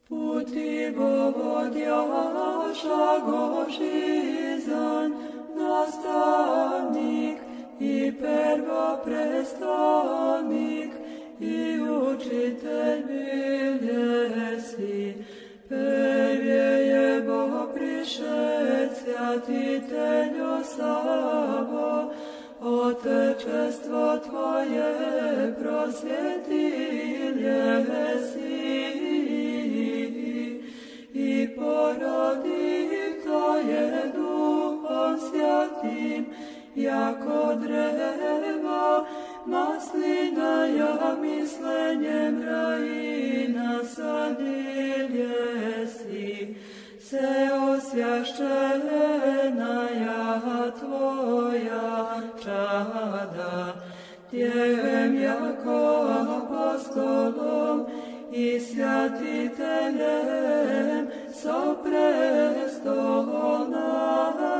Puti vovodjaša Gožizan, nastavnik i prvoprestolnik i učitelj bilje si. Prvje je Bog prišet, svjatitelju Savo, Otečestvo Tvoje prosvjetilje si. I porodik Tvoje Duhom Svjatim, jako dreva, maslina ja mislenjem rajina sadilje si. Se osvjašćena ja Tvoja čada, tjem jako apostolom i svjatiteljem so prestolna